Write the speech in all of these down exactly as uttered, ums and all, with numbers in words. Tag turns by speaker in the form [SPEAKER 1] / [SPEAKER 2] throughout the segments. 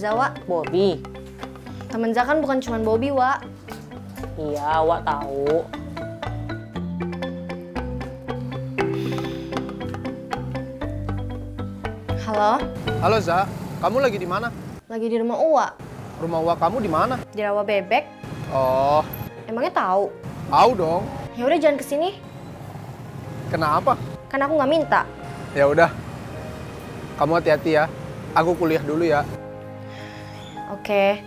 [SPEAKER 1] Wak.
[SPEAKER 2] Bobby.
[SPEAKER 1] Temen Za kan bukan cuma Bobby, Wak.
[SPEAKER 2] Iya, Wak tahu.
[SPEAKER 1] Halo?
[SPEAKER 3] Halo Za, kamu lagi di mana?
[SPEAKER 1] Lagi di rumah Uwa.
[SPEAKER 3] Rumah Uwa kamu di mana?
[SPEAKER 1] Di rawa bebek.
[SPEAKER 3] Oh,
[SPEAKER 1] Emangnya tahu?
[SPEAKER 3] tahu dong.
[SPEAKER 1] Ya udah jangan kesini.
[SPEAKER 3] Kenapa?
[SPEAKER 1] Kan aku nggak minta.
[SPEAKER 3] Ya udah. Kamu hati-hati ya. Aku kuliah dulu ya.
[SPEAKER 1] Oke.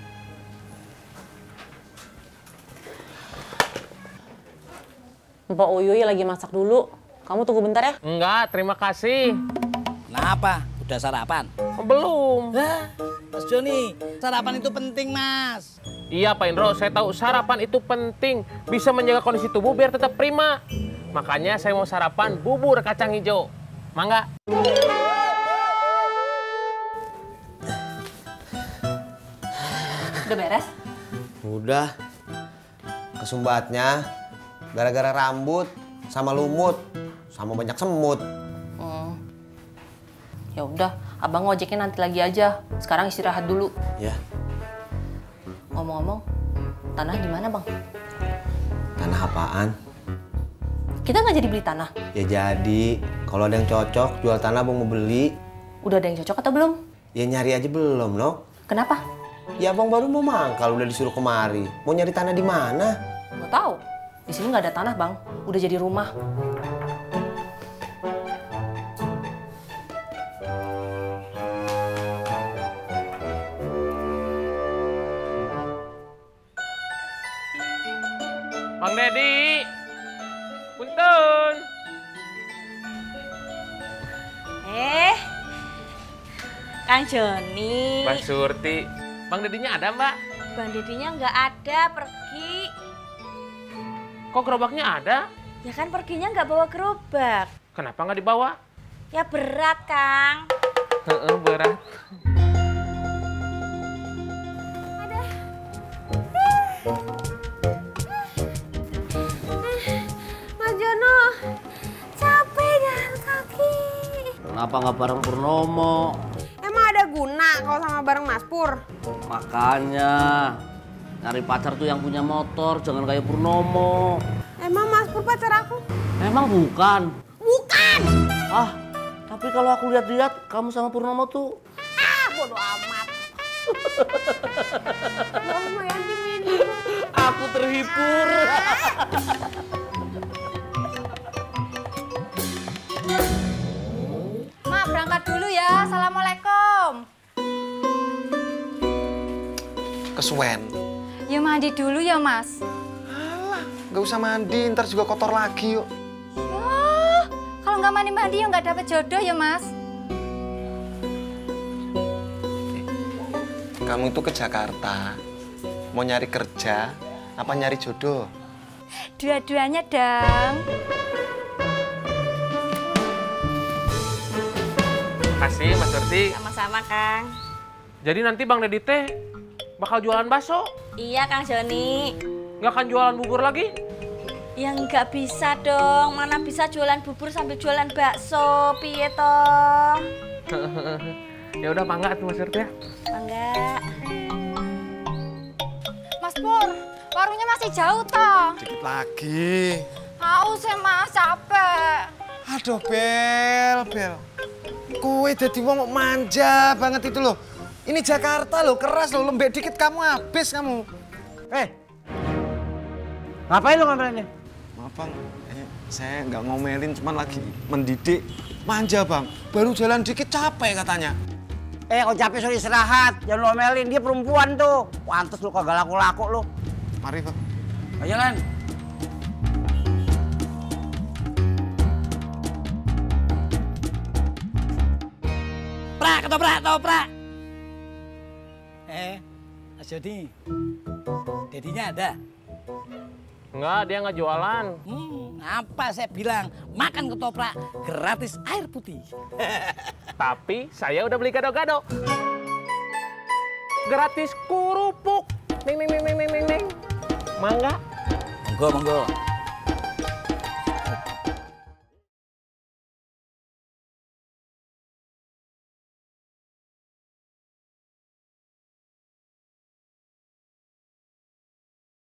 [SPEAKER 2] Mbak Uyuy lagi masak dulu. Kamu tunggu bentar ya.
[SPEAKER 4] Enggak, terima kasih.
[SPEAKER 5] Kenapa? Udah sarapan?
[SPEAKER 4] Belum.
[SPEAKER 5] Hah? Mas Joni, sarapan itu penting, Mas.
[SPEAKER 4] Iya, Pak Indro, saya tahu sarapan itu penting. Bisa menjaga kondisi tubuh biar tetap prima. Makanya saya mau sarapan bubur kacang hijau. Mangga.
[SPEAKER 2] Udah beres?
[SPEAKER 6] Udah. Kesumbatnya gara-gara rambut sama lumut sama banyak semut.
[SPEAKER 2] Hmm. Ya udah, abang ngojeknya nanti lagi aja. Sekarang istirahat dulu.
[SPEAKER 6] Ya.
[SPEAKER 2] Ngomong-ngomong, tanah di mana bang?
[SPEAKER 6] Tanah apaan?
[SPEAKER 2] Kita nggak jadi beli tanah.
[SPEAKER 6] Ya jadi. Kalau ada yang cocok jual tanah abang mau beli.
[SPEAKER 2] Udah ada yang cocok atau belum?
[SPEAKER 6] Ya nyari aja belum, Nok.
[SPEAKER 2] Kenapa?
[SPEAKER 6] Ya abang baru mau mangkal udah disuruh kemari. Mau nyari tanah di mana?
[SPEAKER 2] Gak tahu. Di sini nggak ada tanah bang. Udah jadi rumah.
[SPEAKER 4] Bang Dedi. Punten.
[SPEAKER 7] Eh, Kang Joni.
[SPEAKER 4] Mbak Surti. Bang Dedinya ada, Mbak?
[SPEAKER 7] Bang Dedinya nggak ada, pergi.
[SPEAKER 4] Kok gerobaknya ada?
[SPEAKER 7] Ya kan perginya nggak bawa gerobak.
[SPEAKER 4] Kenapa nggak dibawa?
[SPEAKER 7] Ya berat, Kang.
[SPEAKER 4] Heeh, berat.
[SPEAKER 7] Mas Jono, capek jalan kaki.
[SPEAKER 5] Kenapa nggak bareng Purnomo?
[SPEAKER 8] Emang ada guna kalau sama bareng Mas Pur?
[SPEAKER 5] Makanya nyari pacar tuh yang punya motor, jangan kayak Purnomo.
[SPEAKER 8] Emang Mas Pur pacar aku?
[SPEAKER 5] Emang bukan?
[SPEAKER 8] Bukan!
[SPEAKER 5] Ah, tapi kalau aku lihat-lihat kamu sama Purnomo tuh.
[SPEAKER 8] Ah, bodo amat. Oh, lumayan diminum.
[SPEAKER 5] Aku terhibur.
[SPEAKER 7] Mak, berangkat dulu ya. Assalamualaikum.
[SPEAKER 3] Kesuwen.
[SPEAKER 7] Ya mandi dulu ya, Mas.
[SPEAKER 3] Alah, nggak usah mandi, ntar juga kotor lagi yuk.
[SPEAKER 7] Oh, kalau nggak mandi-mandi ya nggak dapet jodoh ya, Mas.
[SPEAKER 3] Kamu itu ke Jakarta, mau nyari kerja, apa nyari jodoh?
[SPEAKER 7] Dua-duanya dong.
[SPEAKER 4] Makasih, Mas Surti.
[SPEAKER 7] Sama-sama, Kang.
[SPEAKER 4] Jadi nanti Bang Dedi teh bakal jualan bakso.
[SPEAKER 7] Iya, Kang Joni.
[SPEAKER 4] Nggak akan jualan bubur lagi?
[SPEAKER 7] Ya nggak bisa dong. Mana bisa jualan bubur sambil jualan bakso, piye toh?
[SPEAKER 4] Ya udah, mangga tuh Mas Surti ya.
[SPEAKER 7] Enggak. Mas Pur, warungnya masih jauh toh?
[SPEAKER 3] Dikit lagi.
[SPEAKER 7] Haus ya, Mas, capek.
[SPEAKER 3] Aduh, Bel, Bel. Kue jadi wong manja banget itu loh. Ini Jakarta loh, keras loh, lembek dikit kamu habis kamu.
[SPEAKER 9] Eh, ngapain lo ngomelin?
[SPEAKER 3] Maaf Bang, eh, saya nggak ngomelin, cuman lagi mendidik. Manja Bang, baru jalan dikit capek katanya.
[SPEAKER 9] Eh, kau capek suruh istirahat, jangan lo ngomelin, dia perempuan tuh. Pantes lo kagak laku-laku lo.
[SPEAKER 3] Mari Bang.
[SPEAKER 9] Ayo jalan.
[SPEAKER 5] Prak, ketoprak, ketoprak. Eh, Mas Joni, Dedinya ada?
[SPEAKER 4] Enggak, dia nggak jualan.
[SPEAKER 5] Hmm, apa saya bilang, makan ketoprak gratis air putih.
[SPEAKER 4] Tapi saya udah beli gado-gado. Gratis kerupuk. Neng, neng, neng, neng, neng, neng. Mangga.
[SPEAKER 5] Monggo, monggo.